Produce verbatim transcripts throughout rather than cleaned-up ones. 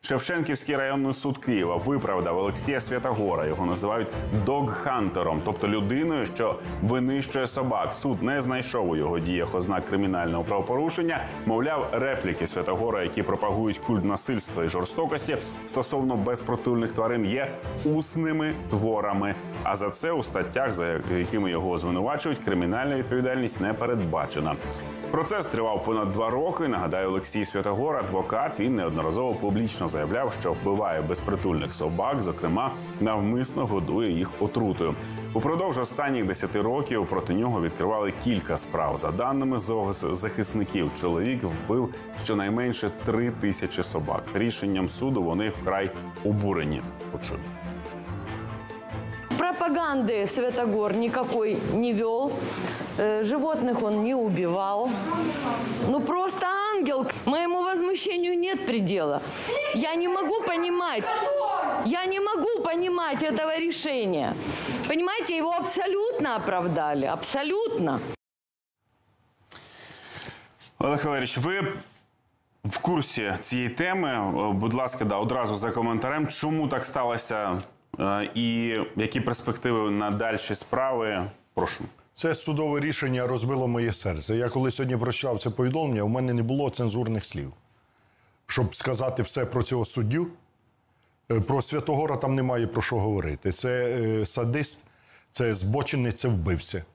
Шевченківський районний суд Києва виправдав Олексія Святогора. Його називають догхантером, тобто людиною, що винищує собак. Суд не знайшов у його діях ознак кримінального правопорушення. Мовляв, репліки Святогора, які пропагують культ насильства і жорстокості стосовно безпритульних тварин, є усними творами. А за це у статтях, за якими його звинувачують, кримінальна відповідальність не передбачена. Процес тривав понад два роки. Нагадаю, Олексій Святогор – адвокат. Він неодноразово публічно заявляв, що вбиває безпритульних собак, зокрема, навмисно годує їх отрутою. Упродовж останніх десяти років проти нього відкривали кілька справ. За даними зоозахисників, чоловік вбив щонайменше три тисячі собак. Рішенням суду вони вкрай обурені. Почуємо. Пропаганды Святогор никакой не вел, животных он не убивал. Ну просто ангел. Моему возмущению нет предела. Я не могу понимать, я не могу понимать этого решения. Понимаете, его абсолютно оправдали, абсолютно. Олег Валерійович, ви в курсі цієї теми? Будь ласка, да, одразу за коментарем, чому так сталося і які перспективи на дальші справи? Прошу. Це судове рішення розбило моє серце. Я коли сьогодні прочитав це повідомлення, у мене не було цензурних слів. Щоб сказати все про цього суддю, про Святогора там немає про що говорити. Це садист, це збочинець, це вбивця.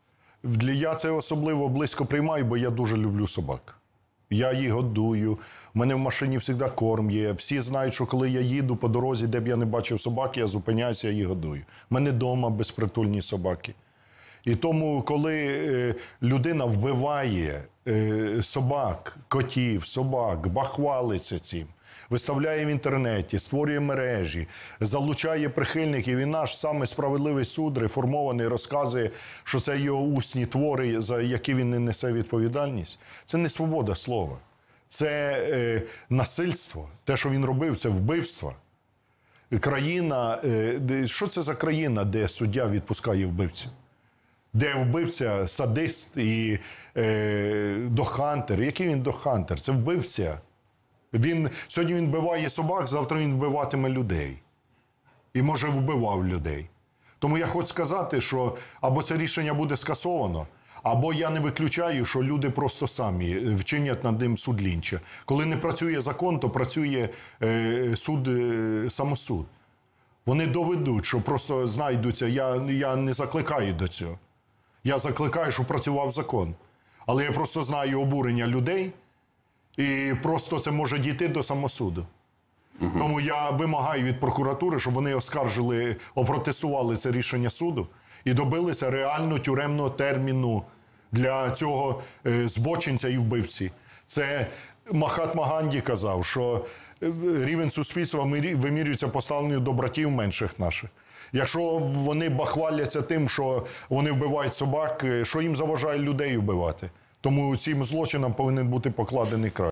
Я це особливо близько приймаю, бо я дуже люблю собак. Я їх годую, в мене в машині завжди корм є. Всі знають, що коли я їду по дорозі, де б я не бачив собаки, я зупиняюся, я їх годую. У мене вдома безпритульні собаки. І тому, коли е, людина вбиває е, собак, котів, собак, бахвалиться цим, виставляє в інтернеті, створює мережі, залучає прихильників, і наш саме справедливий суд, реформований, розказує, що це його усні твори, за які він не несе відповідальність. Це не свобода слова. Це е, насильство. Те, що він робив, це вбивство. Країна, е, де, що це за країна, де суддя відпускає вбивців? Де вбивця садист і е, догхантер. Який він догхантер? Це вбивця. Він, сьогодні він вбиває собак, завтра він вбиватиме людей. І, може, вбивав людей. Тому я хочу сказати, що або це рішення буде скасовано, або я не виключаю, що люди просто самі вчинять над ним суд лінча. Коли не працює закон, то працює е, суд, е, самосуд. Вони доведуть, що просто знайдуться. Я, я не закликаю до цього. Я закликаю, щоб працював закон. Але я просто знаю обурення людей, і просто це може дійти до самосуду. Угу. Тому я вимагаю від прокуратури, щоб вони оскаржили, опротестували це рішення суду і добилися реально тюремного терміну для цього е, збочинця і вбивці. Це Махатма Ганді казав, що рівень суспільства вимірюється поставленню до братів менших наших. Якщо вони бахваляться тим, що вони вбивають собак, що їм заважає людей вбивати? Тому цим злочинам повинен бути покладений край.